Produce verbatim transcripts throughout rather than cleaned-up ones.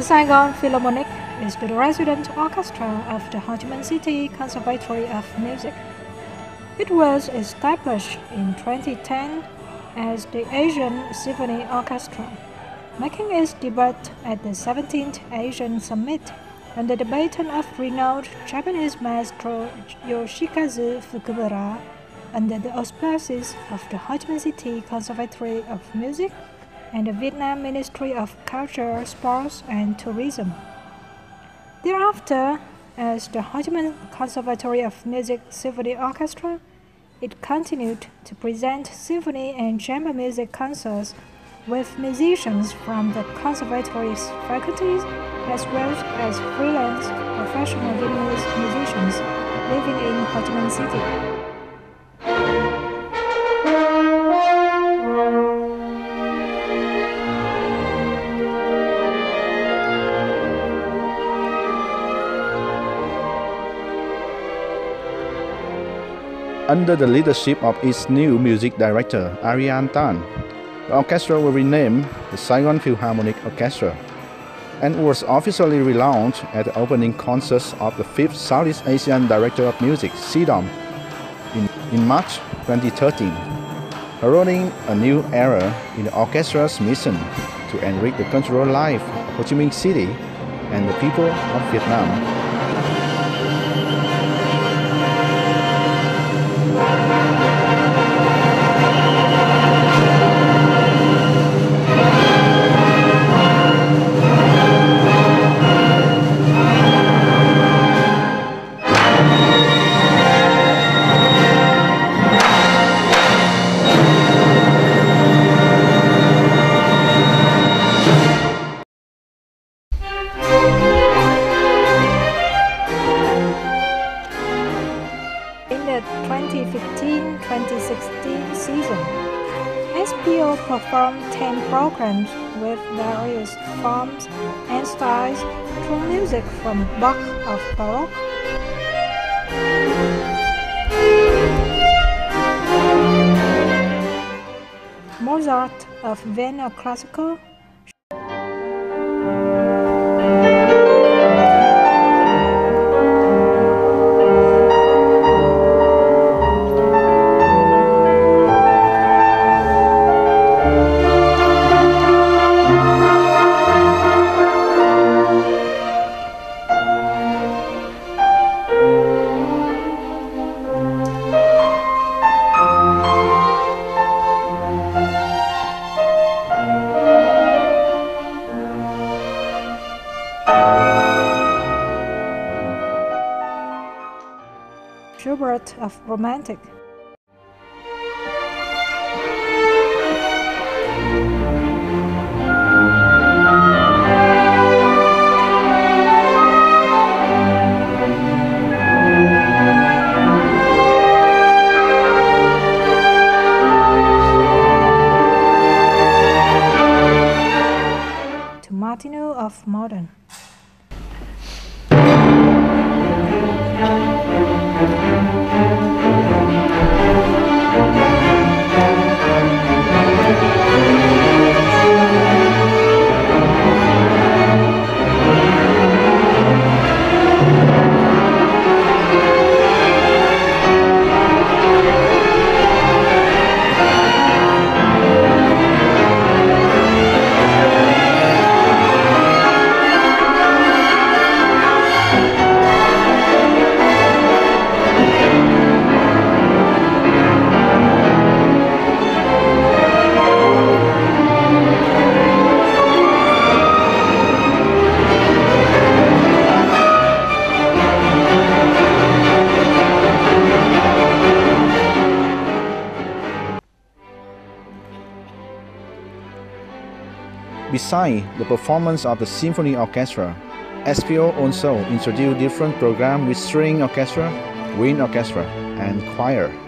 Saigon Philharmonic is the resident orchestra of the Ho Chi Minh City Conservatory of Music. It was established in twenty ten as the ASEAN Symphony Orchestra, making its debut at the seventeenth ASEAN Summit under the baton of renowned Japanese maestro Yoshikazu Fukumura under the auspices of the Ho Chi Minh City Conservatory of Music and the Vietnam Ministry of Culture, Sports and Tourism. Thereafter, as the Ho Chi Minh Conservatory of Music Symphony Orchestra, it continued to present symphony and chamber music concerts with musicians from the conservatory's faculties as well as freelance professional Vietnamese musicians living in Ho Chi Minh City. Under the leadership of its new music director, Adrian Tan, the orchestra was renamed the Saigon Philharmonic Orchestra and was officially relaunched at the opening concerts of the fifth Southeast Asian Director of Music, SEADOM, in, in March twenty thirteen, heralding a new era in the orchestra's mission to enrich the cultural life of Ho Chi Minh City and the people of Vietnam. twenty fifteen twenty sixteen season, S P O performed ten programs with various forms and styles through music from Bach of Baroque, Mozart of Vienna Classical, Schubert of Romantic. To Martineau of Modern. Besides the performance of the symphony orchestra, S P O also introduced different programs with string orchestra, wind orchestra, and choir.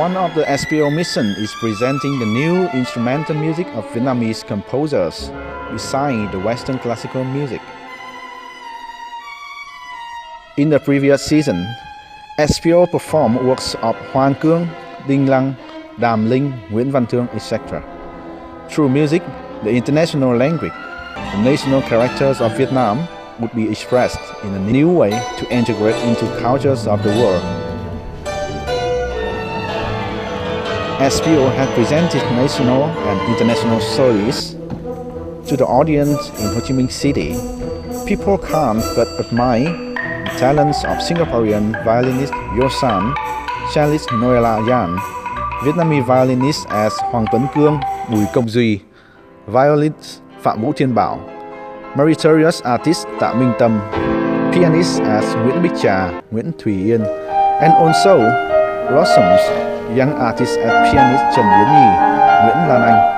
One of the S P O missions is presenting the new instrumental music of Vietnamese composers, besides the Western classical music. In the previous season, S P O performed works of Hoan Cuong, Đinh Lăng, Đàm Linh, Nguyễn Văn Thương, et cetera. Through music, the international language, the national characters of Vietnam would be expressed in a new way to integrate into cultures of the world. S P O had presented national and international soloists to the audience in Ho Chi Minh City. People can't but admire the talents of Singaporean violinist Yo San, cellist Noela Yan, Vietnamese violinists as Hoàng Tuấn Cương, Bùi Công Duy, violinist Phạm Vũ Thiên Bảo, meritorious artist Tạ Minh Tâm, pianists as Nguyễn Bích Trà, Nguyễn Thùy Yên, and also blossoms young artists as pianist Trần Yến Nhi, Nguyễn Lan Anh.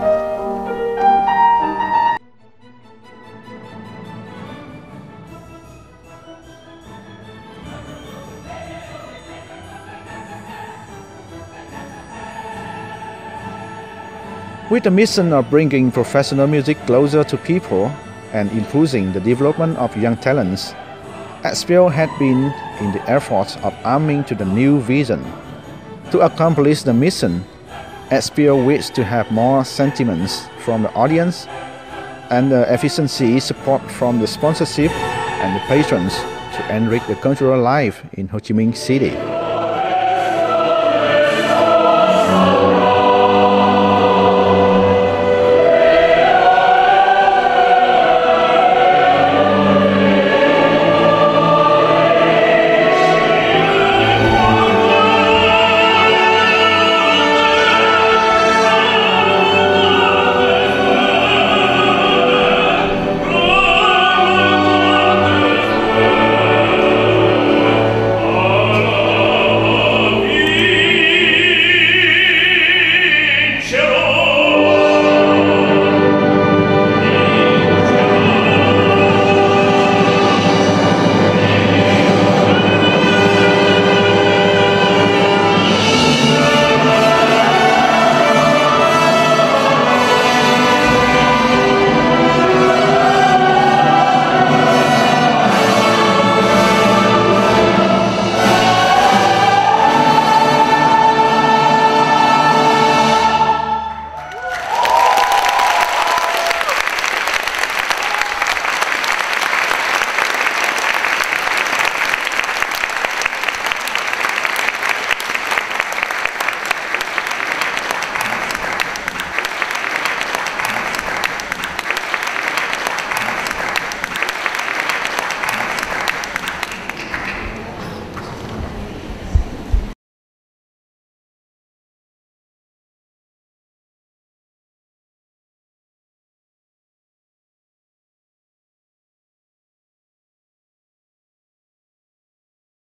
With the mission of bringing professional music closer to people and improving the development of young talents, S P O had been in the efforts of aiming to the new vision. To accomplish the mission, S P O wished to have more sentiments from the audience and the efficiency support from the sponsorship and the patrons to enrich the cultural life in Ho Chi Minh City.